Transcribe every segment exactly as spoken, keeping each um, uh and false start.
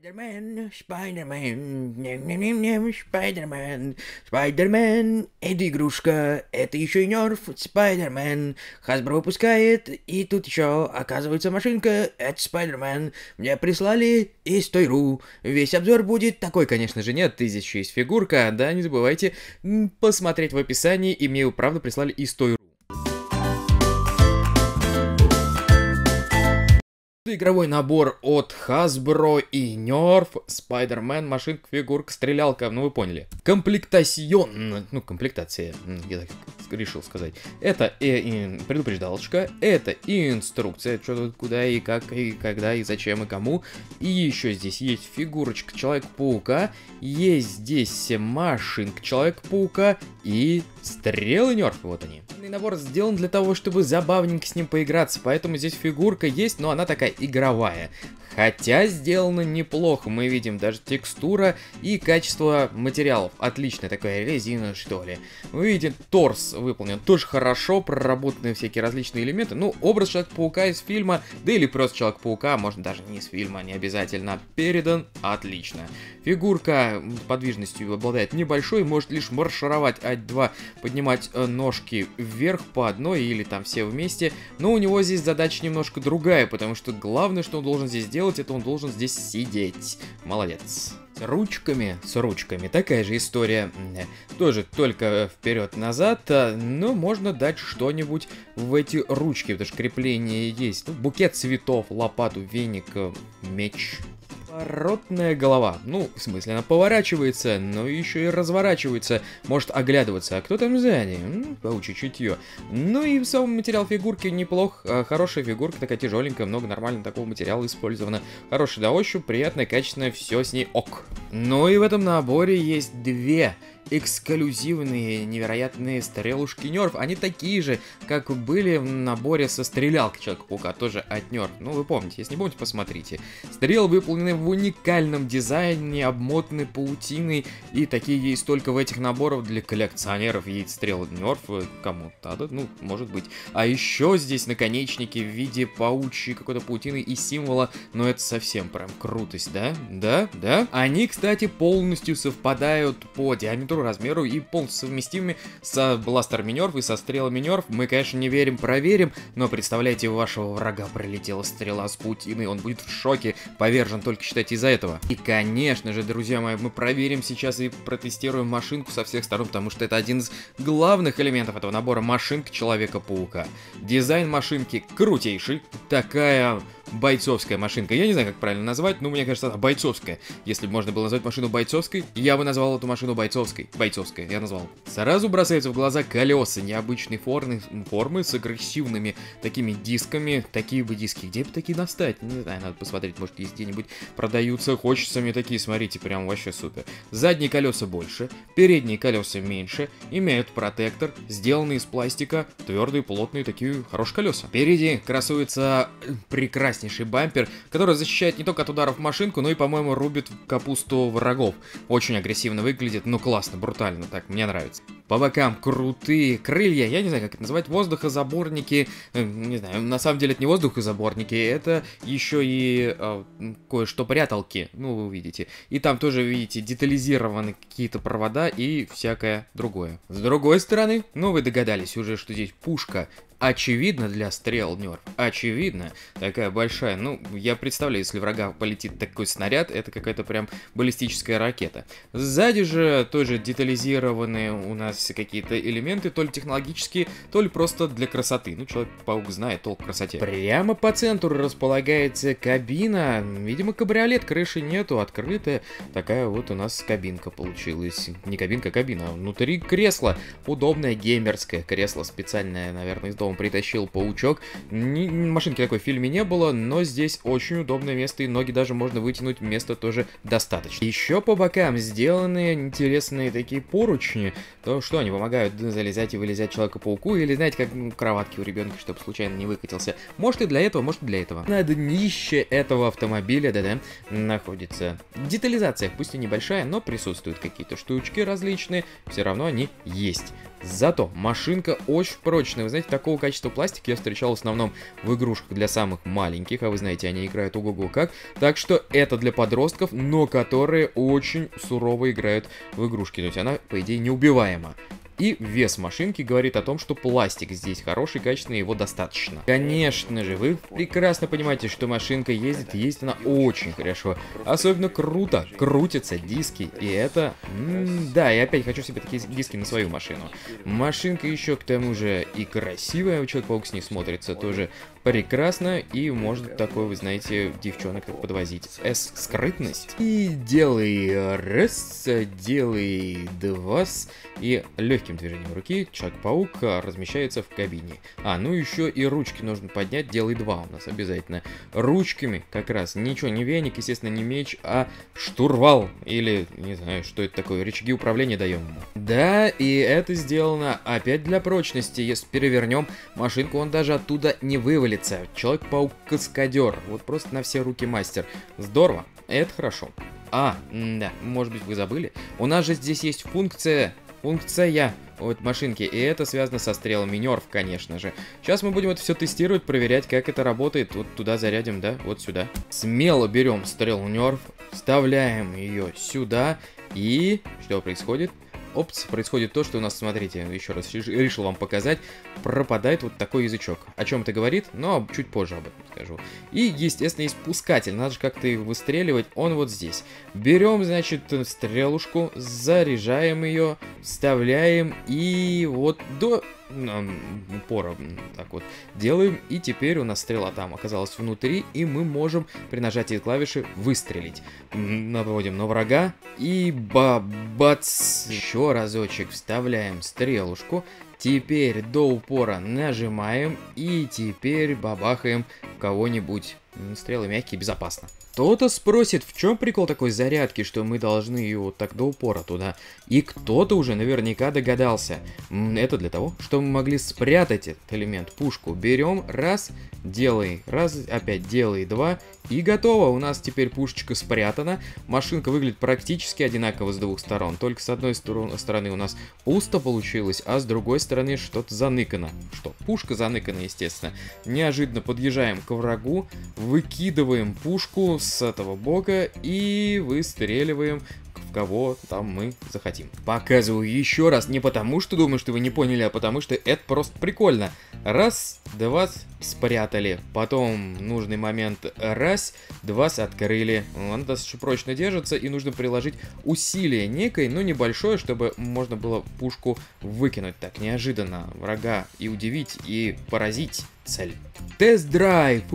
Спайдермен, Спайдермен, ням-ням-ням-ням, Спайдермен, Спайдермен, это игрушка, это еще и нерф, Спайдермен, Hasbro выпускает, и тут еще, оказывается, машинка, это Спайдермен, мне прислали из той точка ру, весь обзор будет такой, конечно же, нет, здесь еще есть фигурка, да, не забывайте посмотреть в описании, и мне его, правда, прислали из той точка ру. Игровой набор от Hasbro и Nerf, Spider-Man, машинка, фигурка, стрелялка, ну вы поняли. Комплектацион, ну комплектация, я так решил сказать. Это и, и предупреждалочка, это и инструкция, что тут, куда и как, и когда, и зачем, и кому. И еще здесь есть фигурочка Человека-паука, есть здесь машинка Человека-паука и стрелы Nerf, вот они. Набор сделан для того, чтобы забавненько с ним поиграться, поэтому здесь фигурка есть, но она такая игровая. Хотя сделано неплохо, мы видим даже текстура и качество материалов. Отличная такая резина, что ли. Вы видите, торс выполнен тоже хорошо, проработаны всякие различные элементы. Ну, образ Человека-паука из фильма, да или просто Человека-паука, можно даже не из фильма, не обязательно, передан отлично. Фигурка подвижностью обладает небольшой, может лишь маршировать А2, поднимать ножки вверх по одной или там все вместе. Но у него здесь задача немножко другая, потому что главное, что он должен здесь делать, это он должен здесь сидеть. Молодец. С ручками, с ручками, такая же история. Тоже только вперед-назад, но можно дать что-нибудь в эти ручки, потому что крепление есть. Ну, букет цветов, лопату, веник, меч. Поворотная голова. Ну, в смысле, она поворачивается, но еще и разворачивается. Может оглядываться. А кто там сзади? М-м, паучье чутье. Ну и сам материал фигурки неплох. Хорошая фигурка, такая тяжеленькая, много нормального такого материала использовано. Хорошая на ощупь, приятная, качественная, все с ней ок. Ну и в этом наборе есть две эксклюзивные невероятные стрелушки Nerf. Они такие же, как были в наборе со стрелялкой Человека-паука, тоже от Nerf. Ну, вы помните, если не помните, посмотрите. Стрелы выполнены в уникальном дизайне, обмотаны паутиной, и такие есть только в этих наборах для коллекционеров. Есть стрелы Nerf, кому надо, ну, может быть. А еще здесь наконечники в виде паучьей какой-то паутины и символа, но это совсем прям крутость, да? Да? Да? Они, кстати, полностью совпадают по диаметру, размеру и полностью совместимыми с бластерами Nerf и со стрелами Nerf. Мы, конечно, не верим, проверим, но представляете, у вашего врага пролетела стрела с паутиной, он будет в шоке, повержен только, считайте, из-за этого. И, конечно же, друзья мои, мы проверим сейчас и протестируем машинку со всех сторон, потому что это один из главных элементов этого набора — машинка Человека-паука. Дизайн машинки крутейший, такая бойцовская машинка. Я не знаю, как правильно назвать, но мне кажется, она бойцовская. Если бы можно было назвать машину бойцовской, я бы назвал эту машину бойцовской. Бойцовская, я назвал. Сразу бросаются в глаза колеса необычной формы, формы с агрессивными такими дисками. Такие бы диски, где бы такие достать? Не знаю, надо посмотреть, может, есть где-нибудь продаются. Хочется мне такие, смотрите, прям вообще супер. Задние колеса больше, передние колеса меньше, имеют протектор, сделанный из пластика, твердые, плотные, такие хорошие колеса. Впереди красуется прекраснейший бампер, который защищает не только от ударов машинку, но и, по-моему, рубит капусту врагов. Очень агрессивно выглядит, но классно, брутально, так, мне нравится. По бокам крутые крылья, я не знаю, как это назвать, воздухозаборники, не знаю, на самом деле это не воздухозаборники, это еще и э, кое-что пряталки, ну, вы увидите. И там тоже, видите, детализированы какие-то провода и всякое другое. С другой стороны, ну, вы догадались уже, что здесь пушка. Очевидно для стрел Nerf, очевидно, такая большая, ну, я представляю, если врага полетит такой снаряд, это какая-то прям баллистическая ракета. Сзади же тоже детализированные у нас какие-то элементы, то ли технологические, то ли просто для красоты. Ну, Человек-паук знает толк в красоте. Прямо по центру располагается кабина, видимо, кабриолет, крыши нету, открытая, такая вот у нас кабинка получилась. Не кабинка, а кабина, внутри кресло, удобное геймерское кресло, специальное, наверное, из дома притащил паучок. Ни, машинки такой в фильме не было, но здесь очень удобное место, и ноги даже можно вытянуть, места тоже достаточно. Еще по бокам сделаны интересные такие поручни. То, что они помогают залезать и вылезать Человеку-пауку, или, знаете, как ну, кроватки у ребенка, чтобы случайно не выкатился. Может и для этого, может и для этого. На днище этого автомобиля, да-да, находится детализация, пусть и небольшая, но присутствуют какие-то штучки различные, все равно они есть. Зато машинка очень прочная. Вы знаете, такого качества пластика я встречал в основном в игрушках для самых маленьких, а вы знаете, они играют ого-го как. Так что это для подростков, но которые очень сурово играют в игрушки. То есть она, по идее, неубиваема. И вес машинки говорит о том, что пластик здесь хороший, качественный, его достаточно. Конечно же, вы прекрасно понимаете, что машинка ездит, ездит она очень хорошо. Особенно круто крутятся диски, и это... М-м, да, и опять хочу себе такие диски на свою машину. Машинка еще к тому же и красивая, Человек-паук с ней смотрится тоже прекрасно, и может такой, вы знаете, девчонок как подвозить. С скрытность. И делай раз, делай два, и легким движением руки Человек-паук размещается в кабине. А, ну еще и ручки нужно поднять, делай два у нас обязательно. Ручками как раз, ничего, не веник, естественно, не меч, а штурвал, или, не знаю, что это такое, рычаги управления даем ему. Да, и это сделано опять для прочности. Если перевернем машинку, он даже оттуда не вывалится. Человек-паук-каскадер. Вот просто на все руки мастер. Здорово. Это хорошо. А, да, может быть вы забыли. У нас же здесь есть функция... Функция вот машинки. И это связано со стрелами Нерф, конечно же. Сейчас мы будем это все тестировать, проверять, как это работает. Вот туда зарядим, да? Вот сюда. Смело берем стрелу Нерф. Вставляем ее сюда. И... Что происходит? Опс, происходит то, что у нас, смотрите, еще раз решил вам показать, пропадает вот такой язычок. О чем это говорит? Но чуть позже об этом скажу. И, естественно, есть пускатель, надо же как-то их выстреливать, он вот здесь. Берем, значит, стрелушку, заряжаем ее, вставляем и вот до... упора так вот делаем, и теперь у нас стрела там оказалась внутри, и мы можем при нажатии клавиши выстрелить. Наводим на врага и бабац, еще разочек вставляем стрелушку, теперь до упора нажимаем и теперь бабахаем кого-нибудь. Стрелы мягкие, безопасно. Кто-то спросит, в чем прикол такой зарядки, что мы должны ее вот так до упора туда. И кто-то уже наверняка догадался. Это для того, чтобы мы могли спрятать этот элемент, пушку. Берем, раз, делай, раз, опять делай, два, и готово. У нас теперь пушечка спрятана. Машинка выглядит практически одинаково с двух сторон. Только с одной стороны у нас пусто получилось, а с другой стороны что-то заныкано. Что? Пушка заныкана, естественно. Неожиданно подъезжаем к врагу, выкидываем пушку с этого бока и выстреливаем в кого там мы захотим. Показываю еще раз, не потому что думаю, что вы не поняли, а потому что это просто прикольно. Раз, два, спрятали. Потом нужный момент раз, два, открыли. Она достаточно прочно держится, и нужно приложить усилие некое, но небольшое, чтобы можно было пушку выкинуть так неожиданно врага и удивить, и поразить цель. Тест-драйв!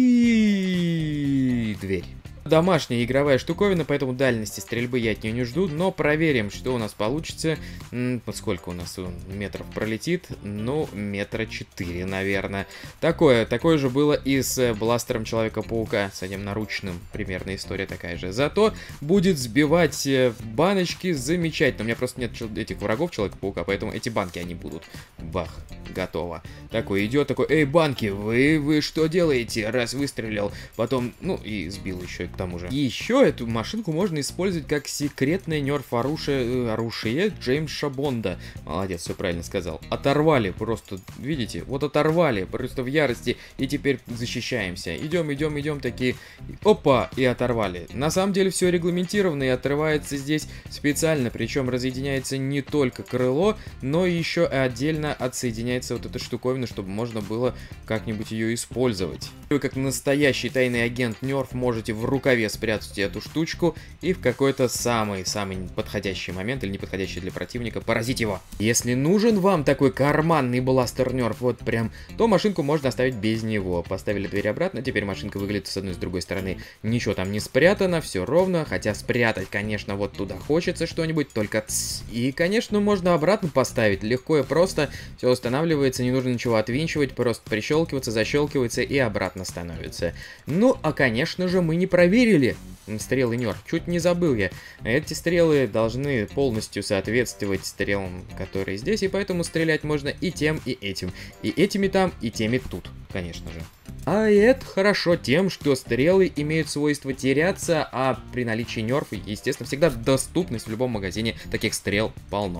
Уи! Дверь. Домашняя игровая штуковина, поэтому дальности стрельбы я от нее не жду, но проверим, что у нас получится. М-м, сколько у нас метров пролетит? Ну, метра четыре, наверное. Такое, такое же было и с бластером Человека-паука, с этим наручным, примерно история такая же. Зато будет сбивать баночки замечательно. У меня просто нет этих врагов Человека-паука, поэтому эти банки они будут. Бах, готово. Такой идет, такой, эй, банки, вы, вы что делаете? Раз выстрелил, потом, ну, и сбил еще к тому же. И еще эту машинку можно использовать как секретное нерф-оружие, оружие Джеймса Бонда. Молодец, все правильно сказал. Оторвали просто, видите, вот оторвали, просто в ярости, и теперь защищаемся. Идем, идем, идем, такие, опа, и оторвали. На самом деле все регламентировано и отрывается здесь специально, причем разъединяется не только крыло, но еще и отдельно отсоединяется вот эта штуковина, чтобы можно было как-нибудь ее использовать. Вы как настоящий тайный агент нерф можете в рукаве спрятать эту штучку и в какой-то самый-самый подходящий момент или неподходящий для противника поразить его. Если нужен вам такой карманный бластер нерф, вот прям, то машинку можно оставить без него. Поставили дверь обратно, теперь машинка выглядит с одной и с другой стороны. Ничего там не спрятано, все ровно, хотя спрятать, конечно, вот туда хочется что-нибудь, только тс. И, конечно, можно обратно поставить, легко и просто, все устанавливается, не нужно ничего отвинчивать, просто прищелкиваться, защелкивается и обратно становится. Ну, а, конечно же, мы не проверили стрелы нерф, чуть не забыл я. Эти стрелы должны полностью соответствовать стрелам, которые здесь, и поэтому стрелять можно и тем, и этим. И этими там, и теми тут, конечно же. А это хорошо тем, что стрелы имеют свойство теряться, а при наличии нерфа, естественно, всегда доступность в любом магазине таких стрел полно.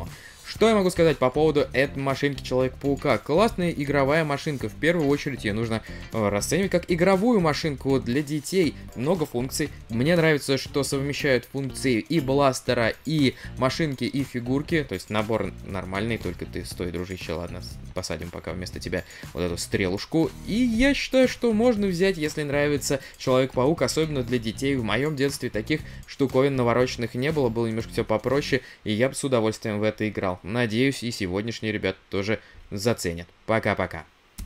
Что я могу сказать по поводу этой машинки Человека-паука? Классная игровая машинка. В первую очередь ее нужно э, расценивать как игровую машинку для детей. Много функций. Мне нравится, что совмещают функции и бластера, и машинки, и фигурки. То есть набор нормальный, только ты стой, дружище, ладно, посадим пока вместо тебя вот эту стрелушку. И я считаю, что можно взять, если нравится Человек-паук, особенно для детей. В моем детстве таких штуковин навороченных не было, было немножко все попроще, и я бы с удовольствием в это играл. Надеюсь, и сегодняшние ребята тоже заценят. Пока-пока.